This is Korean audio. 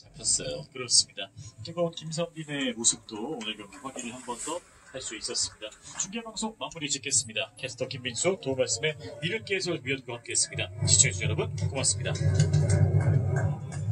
잡혔어요. 그렇습니다. 뜨거운 김선빈의 모습도 오늘 경기 확인을 한 번 더 할 수 있었습니다. 중계방송 마무리 짓겠습니다. 캐스터 김민수, 도움 말씀에 이른기 해설위원과 함께했습니다. 시청해주신 여러분 고맙습니다.